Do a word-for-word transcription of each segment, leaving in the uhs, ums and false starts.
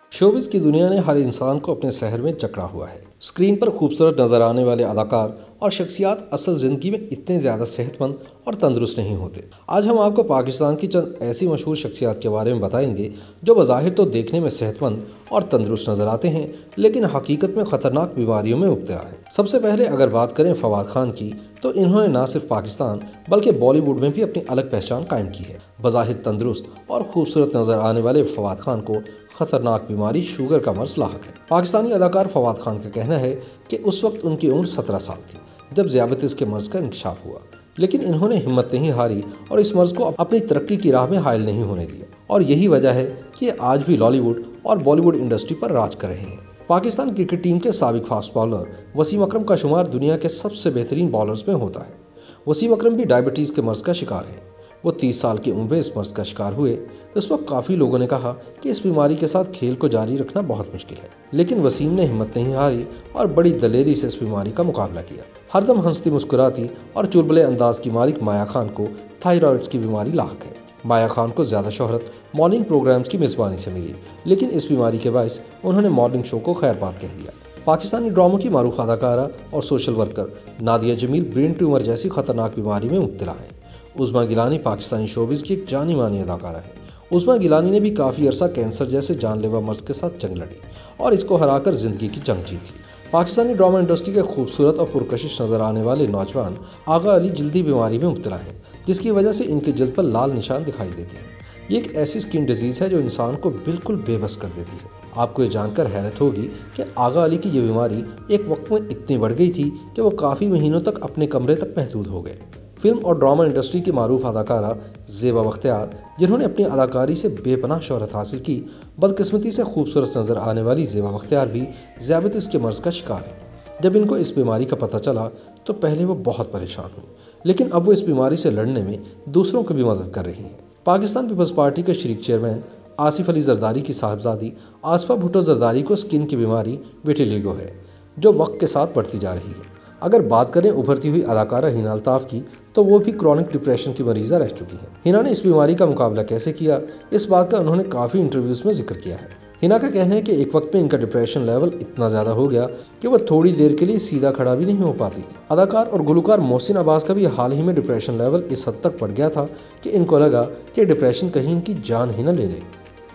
Showbiz की दुनिया ने हर इंसान को अपने शहर में जकड़ा हुआ है। स्क्रीन पर खूबसूरत नजर आने वाले अदाकार और शख्सियात असल जिंदगी में इतने ज़्यादा सेहतमंद और तंदुरुस्त नहीं होते। आज हम आपको पाकिस्तान की चंद ऐसी मशहूर शख्सियात के बारे में बताएंगे जो बज़ाहिर तो देखने में सेहतमंद और तंदुरुस्त नजर आते हैं, लेकिन हकीकत में ख़तरनाक बीमारियों में मुब्तला हैं। सबसे पहले अगर बात करें फवाद खान की, तो इन्होंने न सिर्फ पाकिस्तान बल्कि बॉलीवुड में भी अपनी अलग पहचान कायम की है। बज़ाहिर तंदुरुस्त और खूबसूरत नजर आने वाले फवाद खान को खतरनाक बीमारी शुगर का मर्ज लाहक है। पाकिस्तानी अदाकार फवाद खान का कहना है कि उस वक्त उनकी उम्र सत्रह साल थी जब ज़ियाबतीस के मर्ज का इंकशाफ हुआ, लेकिन इन्होंने हिम्मत नहीं हारी और इस मर्ज को अपनी तरक्की की राह में हायल नहीं होने दिया। और यही वजह है कि आज भी लॉलीवुड और बॉलीवुड इंडस्ट्री पर राज कर रहे हैं। पाकिस्तान क्रिकेट टीम के साबिक फास्ट बॉलर वसीम अकरम का शुमार दुनिया के सबसे बेहतरीन बॉलर्स में होता है। वसीम अकरम भी डायबिटीज़ के मर्ज का शिकार हैं। वो तीस साल की उम्र में इस मर्ज का शिकार हुए। इस वक्त काफ़ी लोगों ने कहा कि इस बीमारी के साथ खेल को जारी रखना बहुत मुश्किल है, लेकिन वसीम ने हिम्मत नहीं हारी और बड़ी दलेरी से इस बीमारी का मुकाबला किया। हरदम हंसती मुस्कुराती और चुलबुले अंदाज की मालिक माया खान को थायराइड की बीमारी लाहक है। माया खान को ज़्यादा शोहरत मॉर्निंग प्रोग्राम्स की मेज़बानी से मिली, लेकिन इस बीमारी के बायस उन्होंने मॉर्निंग शो को खैरबाद कह दिया। पाकिस्तानी ड्रामों की मारूफ अदाकारा और social worker Nadia Jamil brain tumour जैसी खतरनाक बीमारी में मुब्तला है। उज़्मा गिलानी पाकिस्तानी शोबिस की एक जानी मानी अदाकारा है। उज़्मा गिलानी ने भी काफ़ी अरसा कैंसर जैसे जानलेवा मर्ज के साथ जंग लड़ी और इसको हराकर ज़िंदगी की जंग जीती। पाकिस्तानी ड्रामा इंडस्ट्री के खूबसूरत और पुरकशिश नज़र आने वाले नौजवान आगा अली जल्दी बीमारी में मुब्तला हैं, जिसकी वजह से इनके जल्द पर लाल निशान दिखाई देते हैं। ये एक ऐसी स्किन डिजीज़ है जो इंसान को बिल्कुल बेबस कर देती है। आपको ये जानकर हैरत होगी कि आगा अली की ये बीमारी एक वक्त में इतनी बढ़ गई थी कि वो काफ़ी महीनों तक अपने कमरे तक महदूद हो गए। फिल्म और ड्रामा इंडस्ट्री की मारूफ अदाकारा ज़ेबा बख्तियार, जिन्होंने अपनी अदाकारी से बेपनाह शोहरत हासिल की, बदकिस्मती से खूबसूरत नज़र आने वाली ज़ेबा बख्तियार भी ज़ियाबतीस के मर्ज का शिकार है। जब इनको इस बीमारी का पता चला तो पहले वो बहुत परेशान हुई, लेकिन अब वो इस बीमारी से लड़ने में दूसरों की भी मदद कर रही हैं। पाकिस्तान पीपल्स पार्टी के शरीक चेयरमैन आसिफ अली जरदारी की साहबजादी आसफा भुट्टो जरदारी को स्किन की बीमारी विटिलिगो है, जो वक्त के साथ बढ़ती जा रही है। अगर बात करें उभरती हुई अदाकारा हिना अल्ताफ़ की, तो वो भी क्रॉनिक डिप्रेशन की मरीज़ा रह चुकी हैं। हिना ने इस बीमारी का मुकाबला कैसे किया, इस बात का उन्होंने काफ़ी इंटरव्यूज़ में जिक्र किया है। हिना का कहना है कि एक वक्त में इनका डिप्रेशन लेवल इतना ज़्यादा हो गया कि वह थोड़ी देर के लिए सीधा खड़ा भी नहीं हो पाती थी। अदाकार और गुलकार मोहसिन अब्बास का भी हाल ही में डिप्रेशन लेवल इस हद तक बढ़ गया था कि इनको लगा कि डिप्रेशन कहीं इनकी जान ही न ले ले।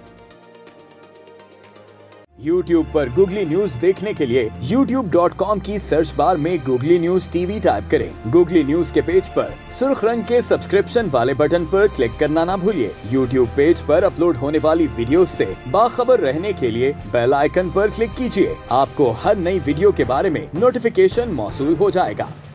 यूट्यूब पर गूगली न्यूज देखने के लिए यूट्यूब डॉट कॉम की सर्च बार में गूगली न्यूज टीवी टाइप करें। गूगली न्यूज के पेज पर सुर्ख रंग के सब्सक्रिप्शन वाले बटन पर क्लिक करना ना भूलिए। यूट्यूब पेज पर अपलोड होने वाली वीडियोस से बाखबर रहने के लिए बेल आइकन पर क्लिक कीजिए। आपको हर नई वीडियो के बारे में नोटिफिकेशन मौसूल हो जाएगा।